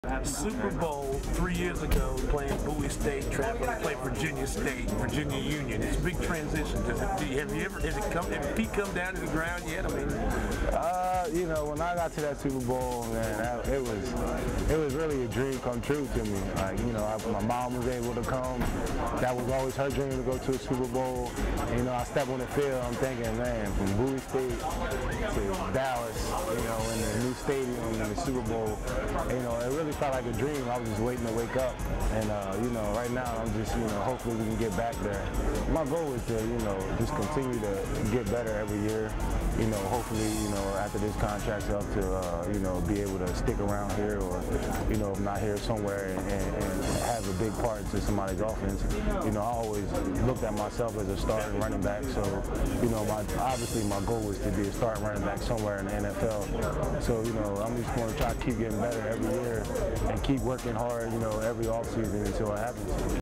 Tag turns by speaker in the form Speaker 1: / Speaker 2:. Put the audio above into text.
Speaker 1: Super Bowl 3 years ago, playing Bowie State, traveling to play Virginia State, Virginia Union. It's a big transition. Have you ever, has feet come down to the ground yet? I mean,
Speaker 2: you know, when I got to that Super Bowl, man, it was really a dream come true to me. Like, you know, my mom was able to come. That was always her dream to go to a Super Bowl. And, you know, I step on the field, I'm thinking, man, from Bowie State to Dallas, you know, in the new stadium and the Super Bowl, you know, it really felt like a dream. I was just waiting to wake up, and you know, right now I'm just, you know, hopefully we can get back there. My goal is to, you know, just continue to get better every year. You know, hopefully, you know, after this contract's up to, you know, be able to stick around here, or, you know, if not here, somewhere, and have a big part to somebody's offense. You know, I always looked at myself as a starting running back, so, you know, obviously my goal is to be a starting running back somewhere in the NFL. So, you know, I'm just going to try to keep getting better every year and keep working hard, you know, every offseason until it happens.